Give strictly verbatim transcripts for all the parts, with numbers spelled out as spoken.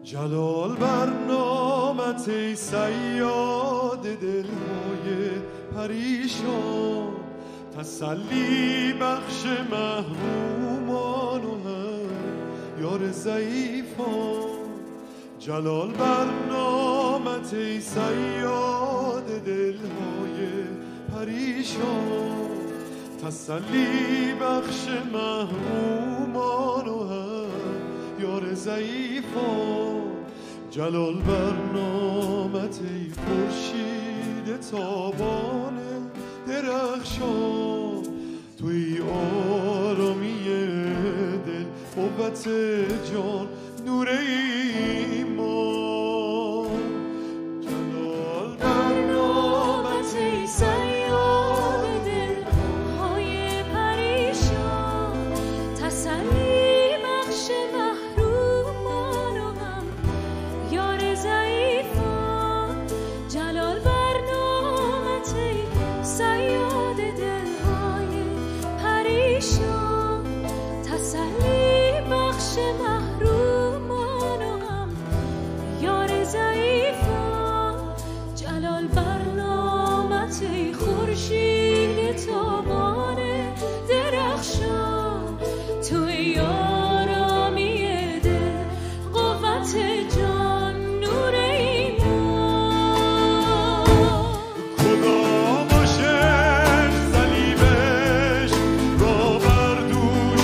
جلال برنامت ای صیاد دلهای پریشان، تسلی بخش محرومان و هم یار ضعیفان. جلال برنامت ای صیاد دلهای پریشان، تسلی بخش محرومان و هم یار ضعیفان. جلال برنامت ای خورشید تابان درخشان، توی آرامی دل قوت جان نور ایمان. جلال برنامت ای صیاد دلهای پریشان، تسلی بخش محرومان و هم یار ضعیفان. جلال برنامت ای صیاد دلهای پریشان، تسلی بخش محرومان و هم یار ضعیفان. جلال برنامت ای خورشید تابان درخشان، توی آرامی دل قوت جان نور ایمان. کدام عاشق صلیبش را بر دوش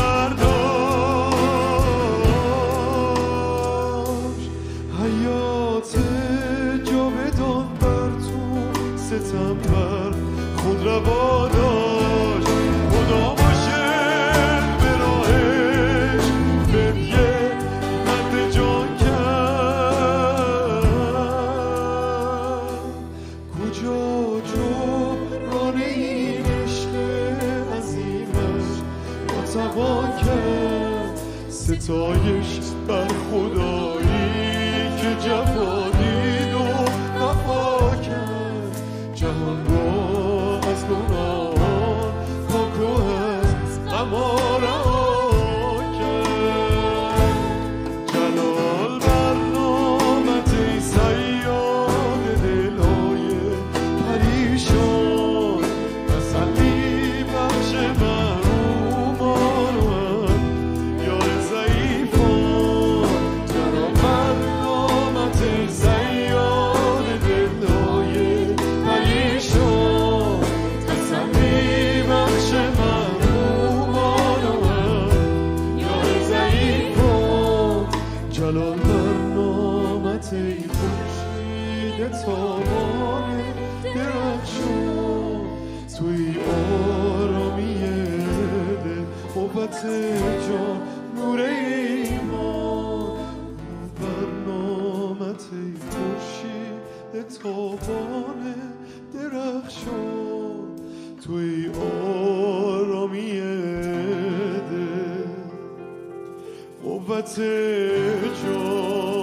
برداشت، حیات جاودان بر تو ستم بر خود روا داشت. کدام عاشق به راهش فدیه بند جان کرد، کجا جبران این عشق عظیمش ناتوان کرد. ستایش بر خدایی که جفا دید و وفا کرد، جهان را از گناهان پاک و از غم رها کرد. جلال برنامت ای صیاد دلهای پریشان، تسلی بخش محرومان و هم یار ضعیفان. جلال برنامت ای صیاد دلهای پریشان، تسلی بخش محرومان و هم یار ضعیفان. جلال برنامت ای خورشید تابان درخشان، توی آرامی دل قوت جان نور ایمان. برنامت ای خورشید تابان درخشان، توی آرامی دل قوت جان